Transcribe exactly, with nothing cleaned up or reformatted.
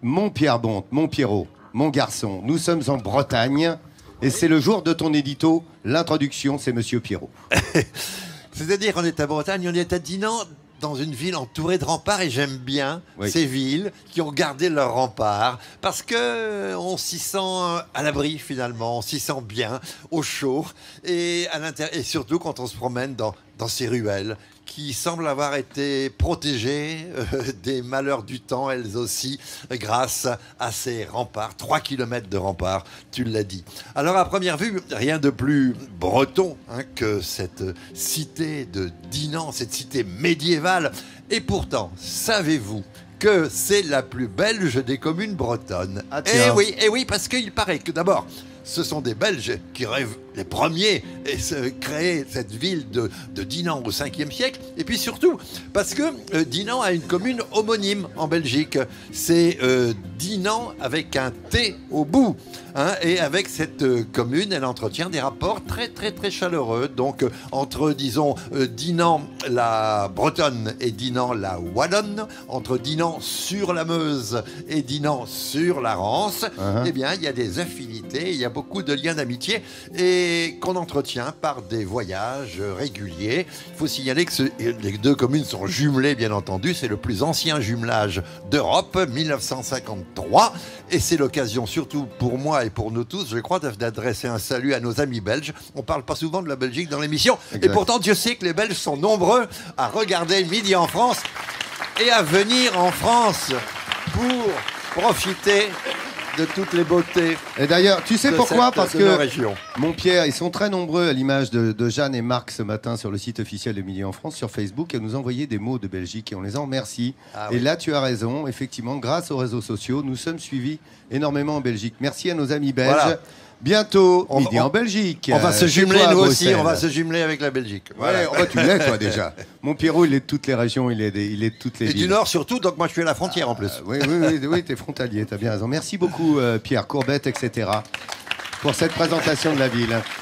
Mon Pierre Bonte, mon Pierrot, mon garçon, nous sommes en Bretagne et c'est le jour de ton édito. L'introduction, c'est Monsieur Pierrot. C'est-à-dire qu'on est à Bretagne, on est à Dinan, dans une ville entourée de remparts, et j'aime bien oui. ces villes qui ont gardé leurs remparts parce que on s'y sent à l'abri finalement, on s'y sent bien, au chaud et, à l'intérieur, et surtout quand on se promène dans, dans ces ruelles qui semblent avoir été protégées euh, des malheurs du temps, elles aussi, grâce à ces remparts. Trois kilomètres de remparts, tu l'as dit. Alors, à première vue, rien de plus breton hein, que cette cité de Dinan, cette cité médiévale. Et pourtant, savez-vous que c'est la plus belge des communes bretonnes? Ah, et oui, et oui, parce qu'il paraît que d'abord, ce sont des Belges qui rêvent les premiers et se créer cette ville de, de Dinan au cinquième siècle. Et puis surtout, parce que euh, Dinan a une commune homonyme en Belgique. C'est euh, Dinan avec un T au bout. Hein, et avec cette euh, commune, elle entretient des rapports très très très chaleureux. Donc euh, entre, disons, euh, Dinan la Bretonne et Dinan la Wallonne, entre Dinan sur la Meuse et Dinan sur la Rance, uh-huh. eh bien il y a des affinités, il y a beaucoup de liens d'amitié et qu'on entretient par des voyages réguliers. Il faut signaler que ce, les deux communes sont jumelées, bien entendu. C'est le plus ancien jumelage d'Europe, mille neuf cent cinquante-trois. Et c'est l'occasion, surtout pour moi et pour nous tous, je crois, d'adresser un salut à nos amis belges. On ne parle pas souvent de la Belgique dans l'émission. Et pourtant, Dieu sait que les Belges sont nombreux à regarder Midi en France et à venir en France pour profiter de toutes les beautés. Et d'ailleurs, tu sais pourquoi cette, Parce de que, mon Pierre, ils sont très nombreux à l'image de, de Jeanne et Marc ce matin sur le site officiel de Midi en France, sur Facebook, à nous envoyer des mots de Belgique et on les en remercie. Ah, et oui. Là, tu as raison, effectivement, grâce aux réseaux sociaux, nous sommes suivis énormément en Belgique. Merci à nos amis belges. Voilà. Bientôt, on, Midi on, en Belgique. On va se jumeler, toi, nous aussi, on va se jumeler avec la Belgique. Voilà. Ouais, oh, tu l'es, toi, déjà. Mon Pierrot, il est de toutes les régions, il est de, il est de toutes les Et villes. du Nord, surtout, donc moi, je suis à la frontière, ah, en plus. Oui, oui, oui, oui t'es frontalier, t'as bien raison. Merci beaucoup, euh, Pierre Courbette, et cetera, pour cette présentation de la ville.